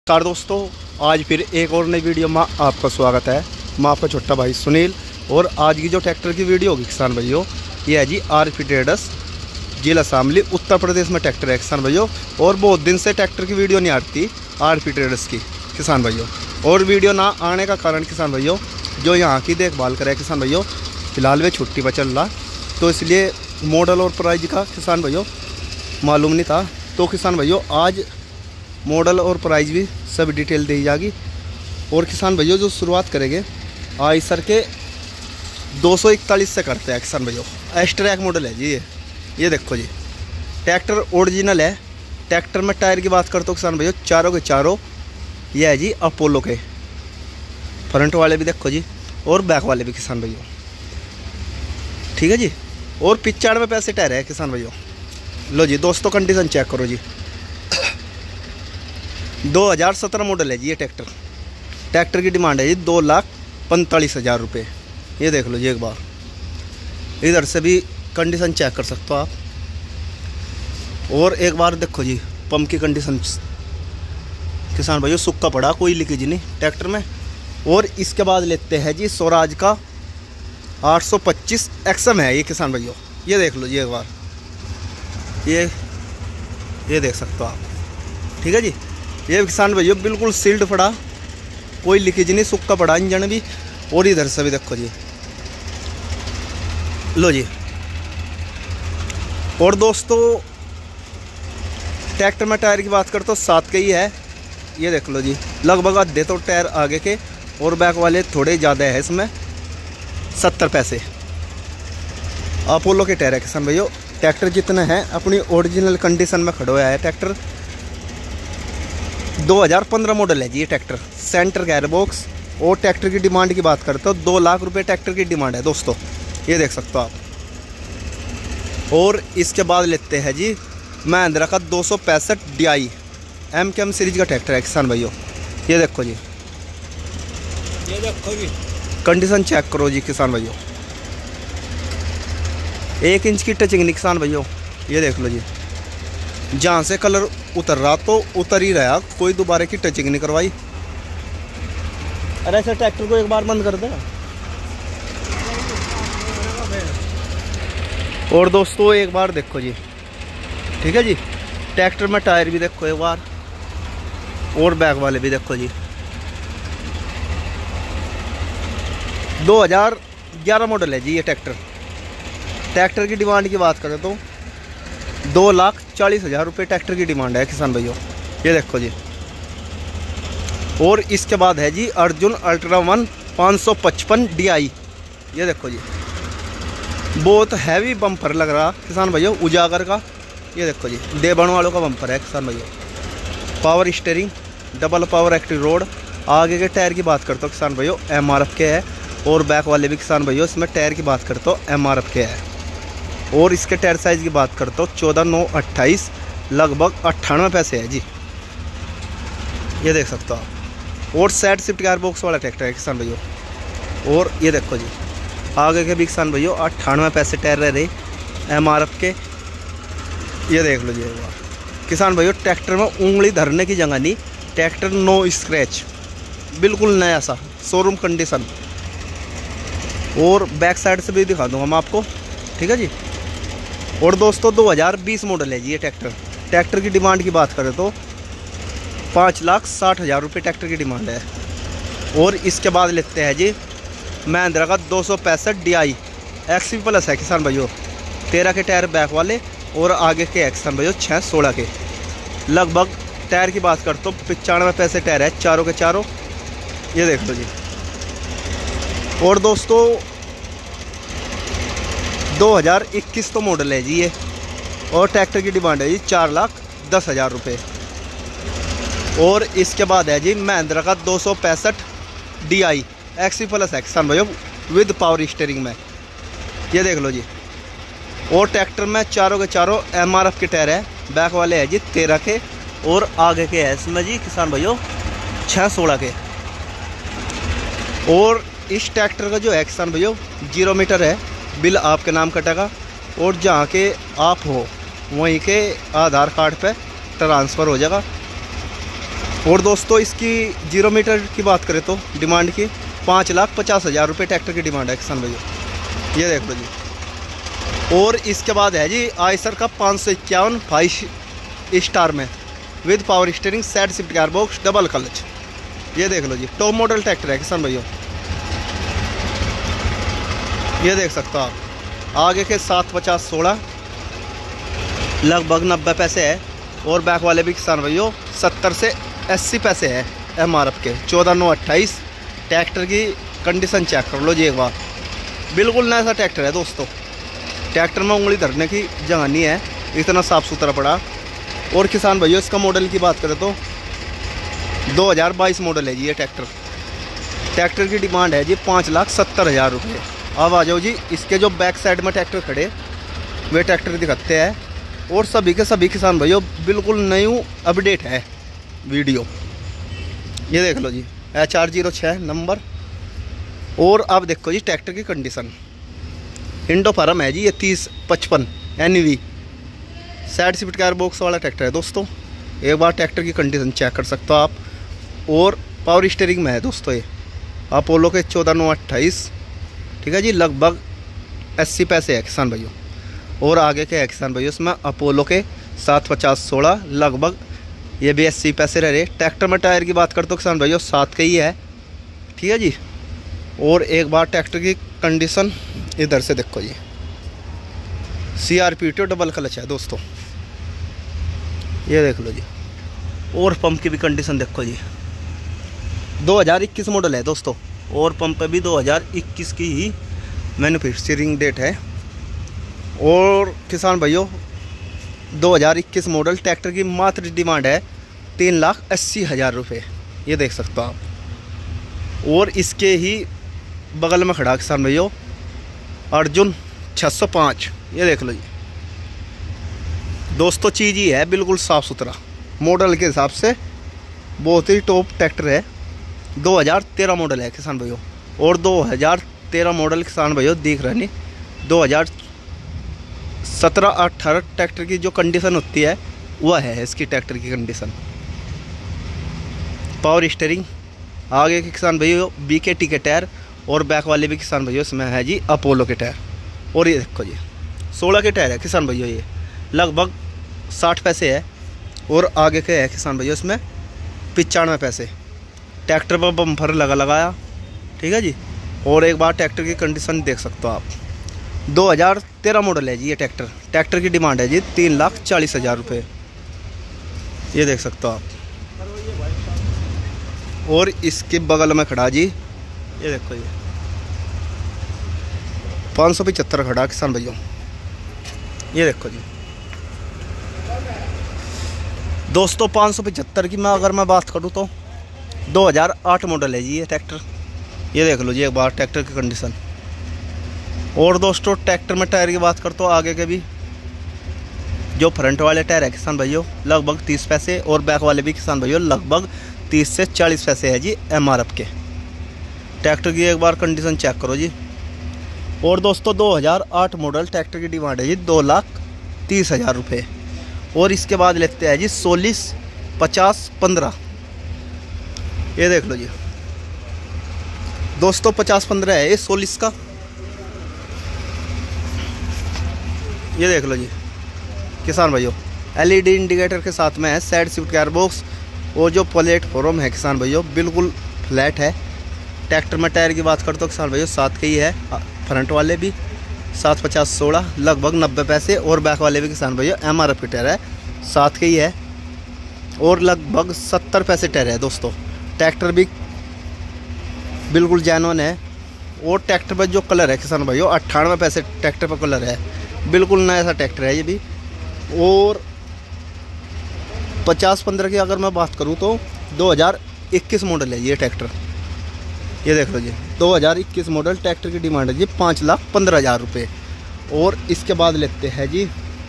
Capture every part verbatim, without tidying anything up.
नमस्कार दोस्तों, आज फिर एक और नई वीडियो में आपका स्वागत है। मैं आपका छोटा भाई सुनील। और आज की जो ट्रैक्टर की वीडियो होगी किसान भाइयों, ये है जी आरपी ट्रेडर्स, जिला शामली, उत्तर प्रदेश में ट्रैक्टर है किसान भाइयों। और बहुत दिन से ट्रैक्टर की वीडियो नहीं आती आरपी ट्रेडर्स की किसान भाइयों। और वीडियो ना आने का कारण किसान भाइयों, जो यहाँ की देखभाल करे किसान भाइयों, फिलहाल वे छुट्टी पर चल रहा, तो इसलिए मॉडल और प्राइस का किसान भाइयों मालूम नहीं था। तो किसान भाइयों आज मॉडल और प्राइस भी सब डिटेल दी जाएगी। और किसान भाइयों जो शुरुआत करेंगे आइसर के दो सौ इकतालीस से करते हैं किसान भाइयों। एस्ट्रैक मॉडल है जी। ये ये देखो जी, ट्रैक्टर ओरिजिनल है। ट्रैक्टर में टायर की बात करते हो किसान भाइयों, चारों के चारों ये है जी अपोलो के, फ्रंट वाले भी देखो जी और बैक वाले भी किसान भाइयों, ठीक है जी। और पिचानवे पैसे टायर है किसान भाइयों। लो जी दोस्तों, कंडीशन चेक करो जी। दो हज़ार सत्रह मॉडल है जी ये ट्रैक्टर। ट्रैक्टर की डिमांड है जी दो लाख पैंतालीस हज़ार रुपये। ये देख लो जी एक बार, इधर से भी कंडीशन चेक कर सकते हो आप। और एक बार देखो जी पंप की कंडीशन किसान भाइयों, सूखा पड़ा, कोई लीकेज नहीं ट्रैक्टर में। और इसके बाद लेते हैं जी स्वराज का आठ सौ पच्चीस एक्सएम है ये किसान भाइयों। ये देख लो जी एक बार, ये ये देख सकते हो आप, ठीक है जी। ये किसान भैया बिल्कुल सील्ड पड़ा, कोई लीकेज नहीं, सूखा पड़ा इंजन भी। और इधर से भी देखो जी, लो जी। और दोस्तों ट्रैक्टर में टायर की बात करते तो सात के ही है। ये देख लो जी, लगभग आधे तो टायर आगे के और बैक वाले थोड़े ज़्यादा है इसमें, सत्तर पैसे अपोलो के टायर है किसान भैया। ट्रैक्टर जितने हैं अपनी ओरिजिनल कंडीशन में खड़ा हुआ है ट्रैक्टर। दो हज़ार पंद्रह मॉडल है जी ये ट्रैक्टर, सेंटर गेयर बॉक्स। और ट्रैक्टर की डिमांड की बात करते हो दो लाख रुपए ट्रैक्टर की डिमांड है दोस्तों, ये देख सकते हो आप। और इसके बाद लेते हैं जी महिंद्रा का दो सौ पैंसठ D I M K M series का ट्रैक्टर है किसान भाइयों। ये देखो जी, ये देखो जी कंडीशन चेक करो जी किसान भाइयों, एक इंच की टचिंग नहीं किसान भाइयों। ये देख लो जी, जहाँ से कलर उतर रहा तो उतर ही रहा, कोई दोबारा की टचिंग नहीं करवाई। अरे ऐसे ट्रैक्टर को एक बार बंद कर दे। और दोस्तों एक बार देखो जी, ठीक है जी, ट्रैक्टर में टायर भी देखो एक बार, और बैक वाले भी देखो जी। दो हज़ार ग्यारह मॉडल है जी ये ट्रैक्टर। ट्रैक्टर की डिमांड की बात करें तो दो लाख चालीस हज़ार रुपये ट्रैक्टर की डिमांड है किसान भाइयों। ये देखो जी। और इसके बाद है जी अर्जुन अल्ट्रा वन पाँच सौ पचपन डी आई। ये देखो जी, बहुत हैवी बम्पर लग रहा किसान भाइयों, उजागर का। ये देखो जी, देवबन वालों का बम्पर है किसान भाइयों। Power steering, double power active road. आगे के टायर की बात करते हो किसान भाइयों एम आर एफ के है। और बैक वाले भी किसान भाइयों इसमें टायर की बात करते हो एम आर एफ के है। और इसके टायर साइज़ की बात करते हो चौदह नौ अट्ठाईस, लगभग अट्ठानवे पैसे है जी। ये देख सकते हो आप। और साइड शिफ्ट गियर बॉक्स वाला ट्रैक्टर है किसान भैया। और ये देखो जी, आगे के भी किसान भैया अट्ठानवे पैसे टायर रह रहे एम आर एफ के। ये देख लो जी एक बार किसान भैया, ट्रैक्टर में उंगली धरने की जगह नहीं, ट्रैक्टर नो स्क्रैच, बिल्कुल नया सा शोरूम कंडीशन। और बैक साइड से भी दिखा दूँगा मैं आपको, ठीक है जी। और दोस्तों दो हज़ार बीस मॉडल है जी ये ट्रैक्टर। ट्रैक्टर की डिमांड की बात करें तो पाँच लाख साठ हज़ार रुपये ट्रैक्टर की डिमांड है। और इसके बाद लेते हैं जी महिंद्रा का दो सौ पैंसठ D I X P plus है किसान भाइयों। तेरह के टायर बैक वाले और आगे के किसान भाइयों छः सोलह के। लगभग टायर की बात करते तो पचानवे पैसे टायर है चारों के चारों। ये देख लो जी। और दोस्तों दो हज़ार इक्कीस तो मॉडल है जी ये। और ट्रैक्टर की डिमांड है जी चार लाख दस हज़ार रुपये। और इसके बाद है जी महिंद्रा का दो सौ पैंसठ D I X P plus है किसान भाइयों विद पावर स्टीयरिंग में। ये देख लो जी। और ट्रैक्टर में चारों के चारों एम आर एफ के टायर है, बैक वाले है जी तेरह के और आगे के है इसमें जी किसान भाइयों छः सोलह के। और इस ट्रैक्टर का जो है किसान भाइयों जीरो मीटर है, बिल आपके नाम कटेगा। और जहाँ के आप हो वहीं के आधार कार्ड पे ट्रांसफ़र हो जाएगा। और दोस्तों इसकी जीरो मीटर की बात करें तो डिमांड की पाँच लाख पचास हज़ार रुपये ट्रैक्टर की डिमांड है किसान भैया, ये देख लो जी। और इसके बाद है जी आयसर का पाँच सौ इक्यावन फाइव स्टार में with power steering side shift gear box double clutch, ये देख लो जी। टॉप मॉडल ट्रैक्टर है किसान भैया, ये देख सकते हो आप। आगे के सात पचास सोलह लगभग नब्बे पैसे है और बैक वाले भी किसान भैया सत्तर से अस्सी पैसे है एम आर एफ के। चौदह नौ अट्ठाईस ट्रैक्टर की कंडीशन चेक कर लो जी एक बार, बिल्कुल नया सा ट्रैक्टर है दोस्तों। ट्रैक्टर में उंगली धरने की जगह नहीं है, इतना साफ़ सुथरा पड़ा। और किसान भैया इसका मॉडल की बात करें तो दो हज़ार बाईस मॉडल है जी ये ट्रैक्टर। ट्रैक्टर की डिमांड है जी पाँच लाख सत्तर हज़ार रुपये। अब आ जाओ जी, इसके जो बैक साइड में ट्रैक्टर खड़े वे ट्रैक्टर दिखाते हैं और सभी के सभी किसान भैया बिल्कुल न्यू अपडेट है वीडियो, ये देख लो जी। एच आर जीरो छः नंबर। और अब देखो जी ट्रैक्टर की कंडीशन, इंडो फार्म है जी ये तीस पचपन N V side shift gear box वाला ट्रैक्टर है दोस्तों। एक बार ट्रैक्टर की कंडीशन चेक कर सकते हो आप। और पावर स्टीयरिंग में है दोस्तों ये अपोलो के चौदह नौ अट्ठाईस, ठीक है जी। लगभग अस्सी पैसे है किसान भाइयों। और आगे के है किसान भाइयों इसमें अपोलो के सात पचास सोलह, लगभग ये भी अस्सी पैसे रह रहे। ट्रैक्टर में टायर की बात करते हो किसान भाइयों सात के ही है, ठीक है जी। और एक बार ट्रैक्टर की कंडीशन इधर से देखो जी, C R P T double clutch है दोस्तों, ये देख लो जी। और पंप की भी कंडीशन देखो जी, दो हज़ार इक्कीस मॉडल है दोस्तों। और पंप पे भी दो हज़ार इक्कीस की ही मैन्युफैक्चरिंग डेट है। और किसान भाइयों दो हज़ार इक्कीस मॉडल ट्रैक्टर की मात्र डिमांड है तीन लाख अस्सी हज़ार रुपये, ये देख सकते हो आप। और इसके ही बगल में खड़ा किसान भाइयों अर्जुन छः सौ पाँच, ये देख लो जी दोस्तों। चीज़ ही है बिल्कुल साफ़ सुथरा, मॉडल के हिसाब से बहुत ही टॉप ट्रैक्टर है। दो हज़ार तेरह मॉडल है किसान भाइयों। और दो हज़ार तेरह मॉडल किसान भाइयों दिख रहा नहीं, दो हज़ार सत्रह अठारह ट्रैक्टर की जो कंडीशन होती है वह है इसकी ट्रैक्टर की कंडीशन। पावर स्टीयरिंग, आगे के किसान भाइयों बी के टी के टायर और बैक वाले भी किसान भाइयों इसमें है जी अपोलो के टायर। और ये देखो जी सोलह के टायर है किसान भाइयों, ये लगभग साठ पैसे है। और आगे के है किसान भाइयों इसमें पचानवे पैसे। ट्रैक्टर पर बम्पर लगा लगाया, ठीक है जी। और एक बार ट्रैक्टर की कंडीशन देख सकते हो आप। दो हज़ार तेरह मॉडल है जी ये ट्रैक्टर। ट्रैक्टर की डिमांड है जी तीन लाख चालीस हज़ार रुपये, ये देख सकते हो आप। और इसके बगल में खड़ा जी, ये देखो ये पाँच सौ पचहत्तर खड़ा किसान भाइयों, ये देखो जी दोस्तों। पाँच सौ पचहत्तर की मैं अगर मैं बात करूँ तो दो हज़ार आठ मॉडल है जी ये ट्रैक्टर, ये देख लो जी एक बार ट्रैक्टर की कंडीशन। और दोस्तों ट्रैक्टर में टायर की बात कर तो आगे के भी जो फ्रंट वाले टायर है किसान भाइयों लगभग तीस पैसे और बैक वाले भी किसान भाइयों लगभग तीस से चालीस पैसे है जी एम आर एफ के। ट्रैक्टर की एक बार कंडीशन चेक करो जी। और दोस्तों दो हज़ार आठ मॉडल ट्रैक्टर की डिमांड है जी दो लाख तीस हज़ार रुपये। और इसके बाद लेते हैं जी सोलिस पचास पंद्रह, ये देख लो जी दोस्तों पचास पंद्रह है ये सोलिस का, ये देख लो जी किसान भाइयों। एलईडी इंडिकेटर के साथ में है, साइड शिफ्ट गियर बॉक्स और जो प्लेटफॉर्म है किसान भाइयों बिल्कुल फ्लैट है। ट्रैक्टर में टायर की बात करते हो किसान भाइयों सात के ही है, फ्रंट वाले भी सात पचास सोलह लगभग नब्बे पैसे और बैक वाले भी किसान भैया एम आर एफ टायर है सात के ही है और लगभग सत्तर पैसे टायर है दोस्तों। ट्रैक्टर भी बिल्कुल जेन्युइन है और ट्रैक्टर पर जो कलर है किसान भाइयों अट्ठानवे पैसे ट्रैक्टर पर कलर है, बिल्कुल नया सा ट्रैक्टर है ये भी। और पचास पंद्रह की अगर मैं बात करूँ तो दो हज़ार इक्कीस मॉडल है ये ट्रैक्टर, ये देख लो जी दो हज़ार इक्कीस मॉडल ट्रैक्टर की डिमांड है जी पाँच लाख पंद्रह हज़ार रुपये। और इसके बाद लेते हैं जी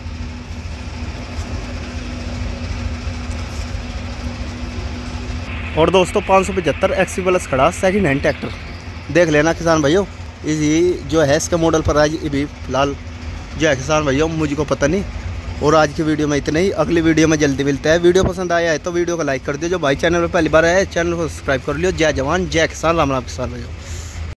और दोस्तों पाँच सौ पचहत्तर एक्सी प्लस खड़ा सेकंड हैंड ट्रैक्टर देख लेना किसान भाइयों। इसी जो है इसके मॉडल पर आज ये भी फिलहाल जो है किसान भाइयों मुझको पता नहीं। और आज की वीडियो में इतना ही, अगली वीडियो में जल्दी मिलता है। वीडियो पसंद आया है तो वीडियो को लाइक कर दियो, जो भाई चैनल पर पहली बार आया है चैनल को सब्सक्राइब कर लियो। जय जवान जय किसान, राम राम किसान भाइयों।